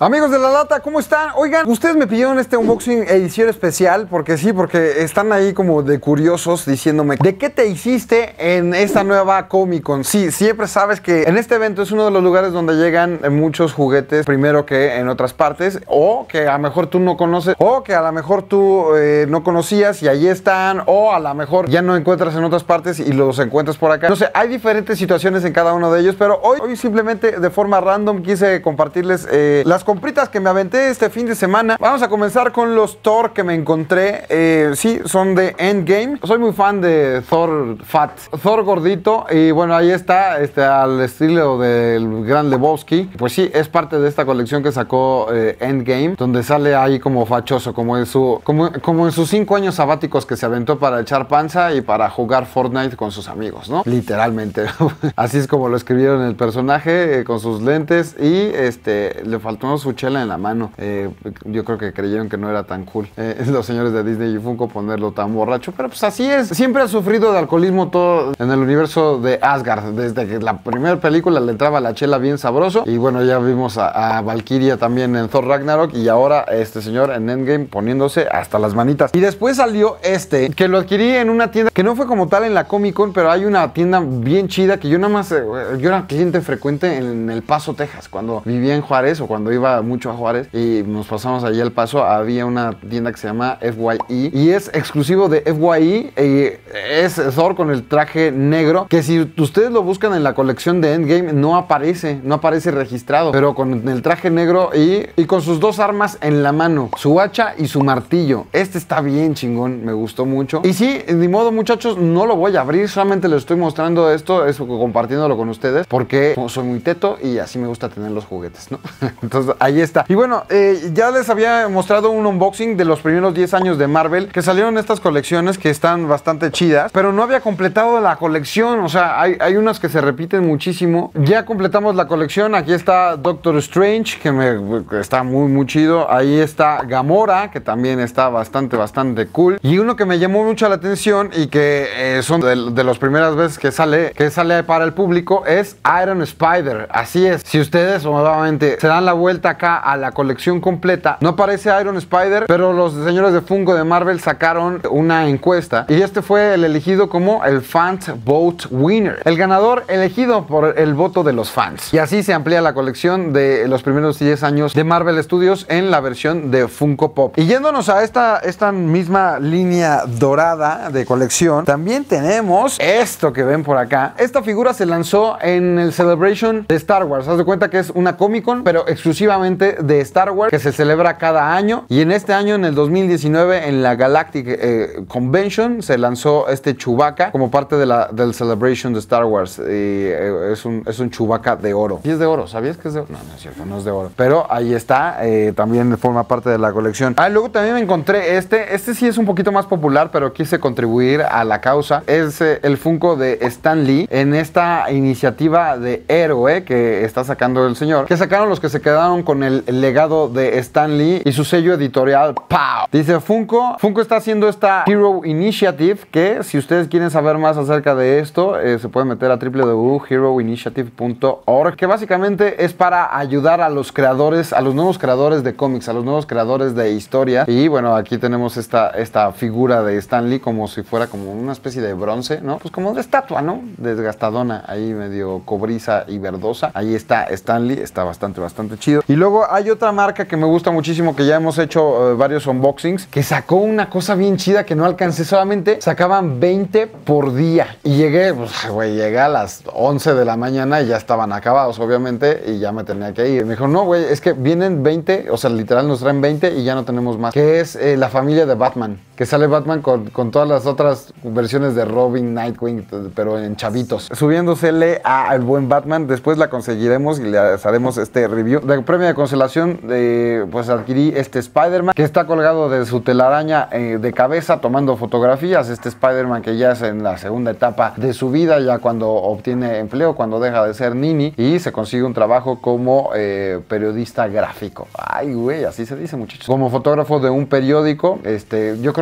Amigos de La Lata, ¿cómo están? Oigan, ustedes me pidieron este unboxing edición especial porque están ahí como de curiosos diciéndome ¿de qué te hiciste en esta nueva Comic Con? Sí, siempre sabes que en este evento es uno de los lugares donde llegan muchos juguetes primero que en otras partes, o que a lo mejor tú no conoces, o que a lo mejor tú no conocías y ahí están, o a lo mejor ya no encuentras en otras partes y los encuentras por acá. No sé, hay diferentes situaciones en cada uno de ellos, pero hoy simplemente de forma random quise compartirles las compritas que me aventé este fin de semana. Vamos a comenzar con los Thor que me encontré. Sí, son de Endgame. Soy muy fan de Thor Fat, Thor gordito, y bueno, ahí está, al estilo del gran Lebowski. Pues sí, es parte de esta colección que sacó Endgame, donde sale ahí como fachoso, como en sus 5 años sabáticos que se aventó para echar panza y para jugar Fortnite con sus amigos, ¿no? Literalmente. Así es como lo escribieron el personaje, con sus lentes, y le faltó su chela en la mano. Yo creo que creyeron que no era tan cool los señores de Disney y Funko ponerlo tan borracho, pero pues así es. Siempre ha sufrido de alcoholismo todo en el universo de Asgard. Desde que la primera película le entraba la chela bien sabroso, y bueno, ya vimos a Valkyria también en Thor Ragnarok, y ahora este señor en Endgame poniéndose hasta las manitas. Y después salió que lo adquirí en una tienda que no fue como tal en la Comic Con, pero hay una tienda bien chida que yo nada más, yo era cliente frecuente en El Paso, Texas, cuando vivía en Juárez, o cuando iba mucho a Juárez y nos pasamos allí al Paso. Había una tienda que se llama FYE y es exclusivo de FYE, es Thor con el traje negro, que si ustedes lo buscan en la colección de Endgame no aparece registrado, pero con el traje negro y con sus dos armas en la mano, su hacha y su martillo. Está bien chingón, me gustó mucho. Y sí, ni modo muchachos, no lo voy a abrir, solamente les estoy mostrando esto, compartiéndolo con ustedes, porque soy muy teto y así me gusta tener los juguetes, ¿no? Entonces ahí está. Y bueno, ya les había mostrado un unboxing de los primeros 10 años de Marvel, que salieron estas colecciones que están bastante chidas, pero no había completado la colección. O sea, hay unas que se repiten muchísimo. Ya completamos la colección. Aquí está Doctor Strange, que está muy chido. Ahí está Gamora, que también está bastante cool. Y uno que me llamó mucho la atención y que son de las primeras veces que sale para el público es Iron Spider. Así es. Si ustedes nuevamente se dan la vuelta acá a la colección completa, no aparece Iron Spider, pero los señores de Funko de Marvel sacaron una encuesta y fue el elegido como el Fans Vote Winner, el ganador elegido por el voto de los fans. Y así se amplía la colección de los primeros 10 años de Marvel Studios en la versión de Funko Pop. Y yéndonos a esta misma línea dorada de colección, también tenemos esto que ven por acá. Esta figura se lanzó en el Celebration de Star Wars. Haz de cuenta que es una Comic Con, pero exclusivamente de Star Wars, que se celebra cada año. Y en este año, en el 2019, en la Galactic Convention, se lanzó Chewbacca como parte del Celebration de Star Wars. Es un Chewbacca de oro. Y es de oro, ¿sabías que es de oro? No, no es cierto, no es de oro. Pero ahí está, también forma parte de la colección. Luego también me encontré este sí es un poquito más popular, pero quise contribuir a la causa. Es el Funko de Stan Lee en esta iniciativa de héroe que está sacando el señor, que sacaron los que se quedaron con el legado de Stan Lee y su sello editorial ¡Pow! Dice Funko está haciendo esta Hero Initiative, que si ustedes quieren saber más acerca de esto, se pueden meter a www.heroinitiative.org, que básicamente es para ayudar a los creadores, a los nuevos creadores de cómics, a los nuevos creadores de historia. Y bueno, aquí tenemos esta figura de Stan Lee como si fuera como una especie de bronce, ¿no? Pues como de estatua, ¿no? Desgastadona, ahí medio cobriza y verdosa. Ahí está Stan Lee, está bastante chido. Y luego hay otra marca que me gusta muchísimo, que ya hemos hecho varios unboxings, que sacó una cosa bien chida que no alcancé, solamente sacaban 20 por día. Y llegué a las 11 de la mañana y ya estaban acabados, obviamente, y ya me tenía que ir. Me dijo, no, güey, es que vienen 20, o sea, literal nos traen 20 y ya no tenemos más. Que es la familia de Batman, que sale Batman con todas las otras versiones de Robin, Nightwing, pero en chavitos. Subiéndosele al buen Batman, después la conseguiremos y les haremos review. De premio de consolación, pues adquirí Spider-Man, que está colgado de su telaraña de cabeza tomando fotografías. Spider-Man que ya es en la segunda etapa de su vida, ya cuando obtiene empleo, cuando deja de ser nini y se consigue un trabajo como periodista gráfico. Ay, güey, así se dice, muchachos. Como fotógrafo de un periódico, yo creo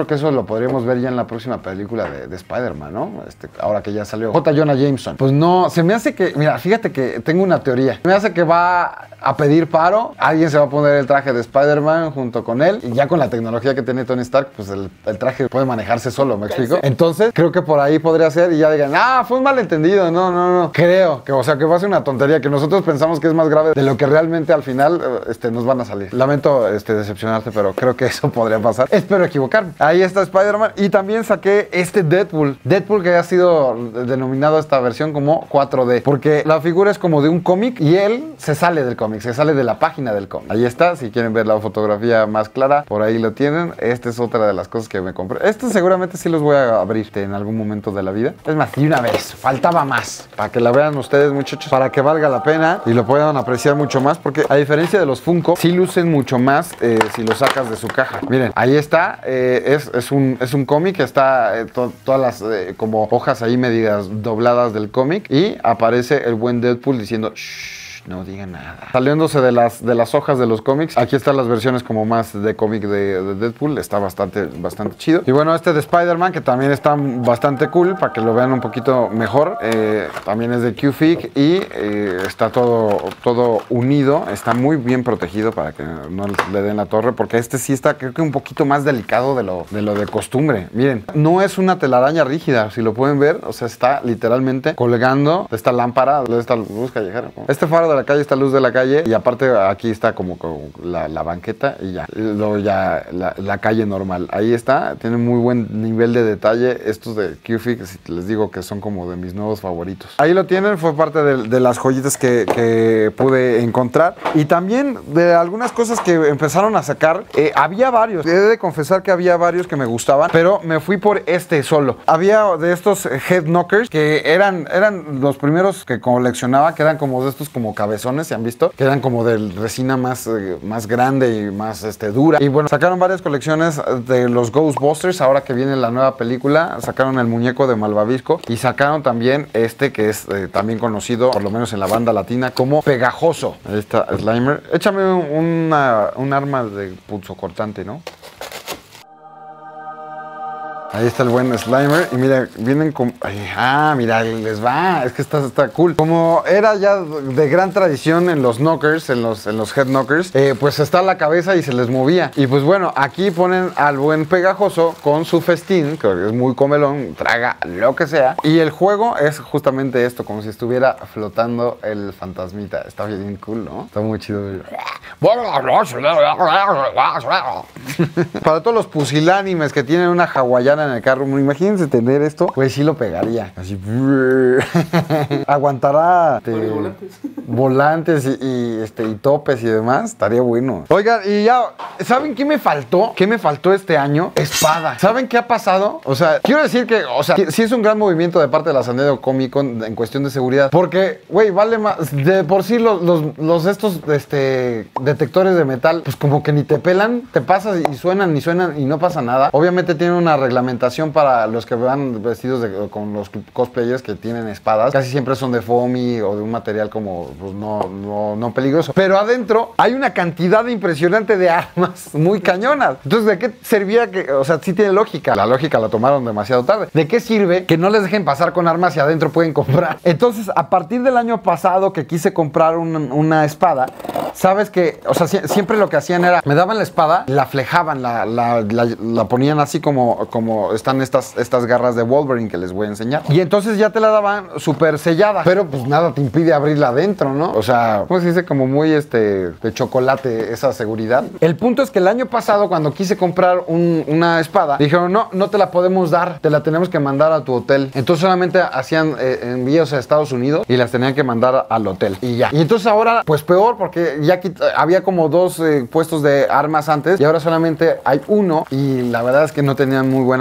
que eso lo podríamos ver ya en la próxima película de Spider-Man, ¿no? Ahora que ya salió J. Jonah Jameson. Pues no, se me hace que, mira, fíjate que tengo una teoría. Me hace que va a pedir paro, alguien se va a poner el traje de Spider-Man junto con él, y ya con la tecnología que tiene Tony Stark, pues el traje puede manejarse solo, ¿me explico? Entonces, creo que por ahí podría ser, y ya digan, fue un malentendido, no. Creo que, o sea, que va a ser una tontería, que nosotros pensamos que es más grave de lo que realmente al final nos van a salir. Lamento decepcionarte, pero creo que eso podría pasar. Espero equivocarme. Ahí está Spider-Man, y también saqué Deadpool que ha sido denominado esta versión como 4D, porque la figura es como de un cómic y él se sale del cómic, se sale de la página del cómic. Ahí está, si quieren ver la fotografía más clara, por ahí lo tienen. Esta es otra de las cosas que me compré. Estos seguramente sí los voy a abrir en algún momento de la vida. Es más, y una vez, faltaba más, para que la vean ustedes, muchachos, para que valga la pena y lo puedan apreciar mucho más, porque a diferencia de los Funko, sí lucen mucho más si lo sacas de su caja. Miren, ahí está, es un cómic, está todas las como hojas ahí medidas dobladas del cómic, y aparece el buen Deadpool diciendo shh, no digan nada. Saliéndose de las hojas de los cómics, aquí están las versiones como más de cómic de Deadpool. Está bastante chido. Y bueno, de Spider-Man, que también está bastante cool, para que lo vean un poquito mejor. También es de Q-Fig y está todo unido. Está muy bien protegido para que no le den la torre, porque sí está, creo que un poquito más delicado de lo de costumbre. Miren, no es una telaraña rígida, si lo pueden ver. O sea, está literalmente colgando de esta lámpara, de esta luz callejera. Este faro de la calle, esta luz de la calle, y aparte aquí está como la banqueta, y ya, luego ya la calle normal. Ahí está, tiene muy buen nivel de detalle. Estos de Q-Fig, les digo que son como de mis nuevos favoritos. Ahí lo tienen, fue parte de las joyitas que pude encontrar, y también de algunas cosas que empezaron a sacar. Había varios, he de confesar que había varios que me gustaban, pero me fui por solo. Había de estos head knockers que eran los primeros que coleccionaba, que eran como de estos como cabezones, ¿se han visto? Que eran como de resina más grande y más dura. Y bueno, sacaron varias colecciones de los Ghostbusters. Ahora que viene la nueva película, sacaron el muñeco de Malvavisco, y sacaron también que es también conocido, por lo menos en la banda latina, como Pegajoso. Ahí está Slimer. Échame un arma de punzocortante, ¿no? Ahí está el buen Slimer, y mira, vienen con... mira, les va, es que está cool. Como era ya de gran tradición en los knockers, en los head knockers, pues está la cabeza y se les movía. Y pues bueno, aquí ponen al buen Pegajoso con su festín, que es muy comelón, traga lo que sea. Y el juego es justamente esto, como si estuviera flotando el fantasmita. Está bien cool, ¿no? Está muy chido. Para todos los pusilánimes que tienen una hawaiana en el carro, imagínense tener esto, pues sí lo pegaría. Así. Aguantará volantes y topes y demás. Estaría bueno. Oigan, y ya, ¿saben qué me faltó? ¿Qué me faltó este año? Espada. ¿Saben qué ha pasado? O sea, quiero decir que, sí es un gran movimiento de parte de la San Diego Comic Con en cuestión de seguridad. Porque, güey, vale más. De por sí estos detectores de metal, pues como que ni te pelan, te pasas y suenan y no pasa nada. Obviamente tienen una reglamentación para los que van vestidos con los cosplayers que tienen espadas. Casi siempre son de foamy o de un material como pues, no peligroso. Pero adentro hay una cantidad impresionante de armas muy cañonas. Entonces, ¿de qué servía que, o sea, sí tiene lógica? La lógica la tomaron demasiado tarde. ¿De qué sirve que no les dejen pasar con armas y adentro pueden comprar? Entonces, a partir del año pasado que quise comprar una espada, sabes que, o sea, siempre lo que hacían era, me daban la espada, la flejaban, la ponían así como están estas garras de Wolverine que les voy a enseñar. Y entonces ya te la daban súper sellada. Pero pues nada te impide abrirla adentro, ¿no? O sea, ¿cómo se dice? Como muy de chocolate esa seguridad. El punto es que el año pasado, cuando quise comprar una espada, dijeron, no te la podemos dar, te la tenemos que mandar a tu hotel. Entonces solamente hacían envíos a Estados Unidos y las tenían que mandar al hotel. Y ya. Y entonces ahora, pues peor, porque ya había como dos puestos de armas antes y ahora solamente hay uno, y la verdad es que no tenían muy buena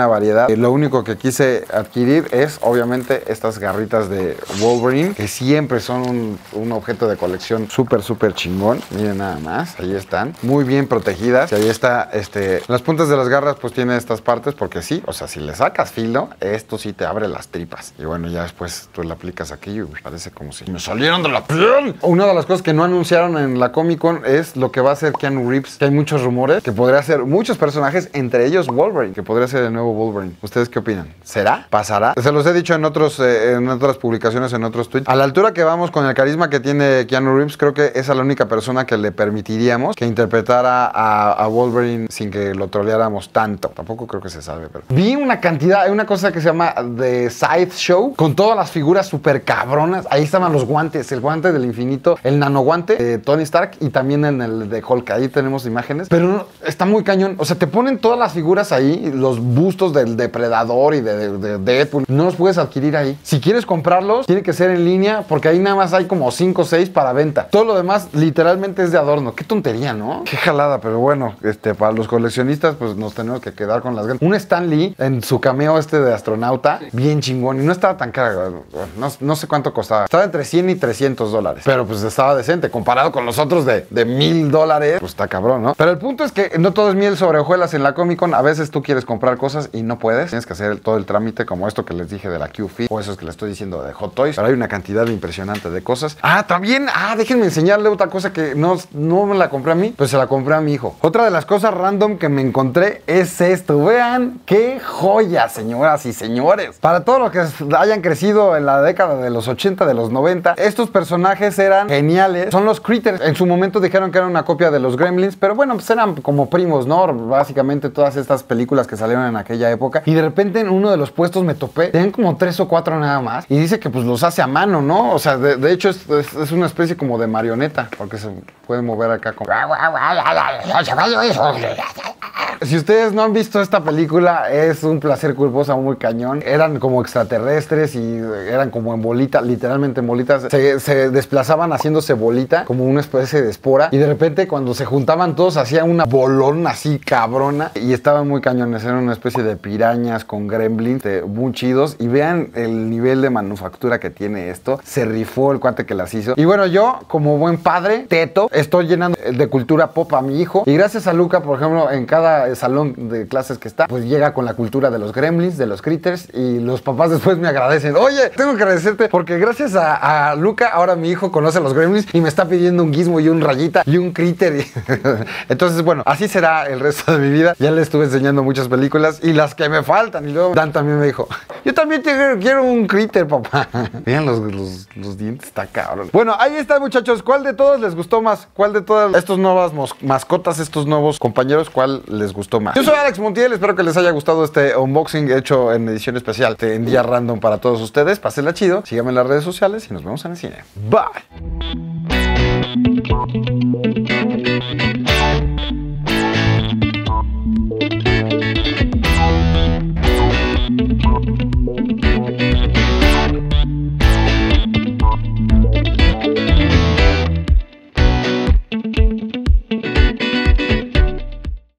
variedad. Lo único que quise adquirir es, obviamente, estas garritas de Wolverine, que siempre son un objeto de colección súper, súper chingón. Miren nada más, ahí están, muy bien protegidas. Y ahí está, las puntas de las garras pues tiene estas partes, porque sí, o sea, si le sacas filo, esto sí te abre las tripas. Y bueno, ya después tú le aplicas aquí y parece como si me salieron de la piel. Una de las cosas que no anunciaron en la Comic Con es lo que va a hacer Keanu Reeves, que hay muchos rumores que podría ser muchos personajes, entre ellos Wolverine, que podría ser el nuevo Wolverine. ¿Ustedes qué opinan? ¿Será? ¿Pasará? Se los he dicho en otras publicaciones, en otros tweets. A la altura que vamos con el carisma que tiene Keanu Reeves, creo que esa es la única persona que le permitiríamos que interpretara a Wolverine sin que lo troleáramos tanto. Tampoco creo que se salve, pero... Vi una cantidad, hay una cosa que se llama The Scythe Show, con todas las figuras súper cabronas. Ahí estaban los guantes, el guante del infinito, el nanoguante de Tony Stark y también en el de Hulk. Ahí tenemos imágenes, pero está muy cañón. O sea, te ponen todas las figuras ahí, los bustos del Depredador y de Deadpool. No los puedes adquirir ahí. Si quieres comprarlos, tiene que ser en línea, porque ahí nada más hay como 5 o 6 para venta. Todo lo demás literalmente es de adorno. Qué tontería, ¿no? Qué jalada, pero bueno, para los coleccionistas pues nos tenemos que quedar con las ganas. Un Stan Lee en su cameo de astronauta, bien chingón, y no estaba tan caro. No sé cuánto costaba. Estaba entre 100 y $300, pero pues estaba decente. Comparado con los otros de $1000, pues está cabrón, ¿no? Pero el punto es que no todo es miel sobre hojuelas en la Comic Con. A veces tú quieres comprar cosas y no puedes. Tienes que hacer todo el trámite, como esto que les dije de la Q-Fit, o eso es que les estoy diciendo de Hot Toys. Pero hay una cantidad impresionante de cosas. También, déjenme enseñarle otra cosa que no me la compré a mí, pues se la compré a mi hijo. Otra de las cosas random que me encontré es esto. Vean qué joya, señoras y señores. Para todos los que hayan crecido en la década de los 80, de los 90, estos personajes eran geniales. Son los Critters. En su momento dijeron que era una copia de los Gremlins, pero bueno, pues eran como primos, ¿no? Básicamente todas estas películas que salieron en aquella época. Y de repente en uno de los puestos me topé, tenían como 3 o 4 nada más. Y dice que pues los hace a mano, ¿no? O sea, de hecho es una especie como de marioneta, porque se puede mover acá como... Si ustedes no han visto esta película, es un placer culposo muy cañón. Eran como extraterrestres y eran como en bolita, literalmente en bolitas. Se desplazaban haciéndose bolita, como una especie de espora. Y de repente cuando se juntaban todos, hacían una bolón así cabrona. Y estaban muy cañones, eran una especie de pirañas con gremlins muy chidos. Y vean el nivel de manufactura que tiene esto. Se rifó el cuate que las hizo. Y bueno, yo como buen padre, teto, estoy llenando de cultura pop a mi hijo. Y gracias a Luca, por ejemplo, en cada salón de clases que está, pues llega con la cultura de los Gremlins, de los Critters, y los papás después me agradecen. Oye, tengo que agradecerte porque gracias a Luca, ahora mi hijo conoce a los Gremlins y me está pidiendo un Gizmo y un Rayita y un Critter. Entonces, bueno, así será el resto de mi vida. Ya le estuve enseñando muchas películas y las que me faltan. Y luego Dan también me dijo, yo también quiero un Critter, papá. Vean los dientes, está cabrón. Bueno, ahí está, muchachos. ¿Cuál de todos les gustó más? ¿Cuál de todas estas nuevas mascotas, estos nuevos compañeros, cuál les gustó más? Yo soy Alex Montiel, espero que les haya gustado este unboxing hecho en edición especial, en día random para todos ustedes. Pásenla chido, síganme en las redes sociales y nos vemos en el cine. Bye.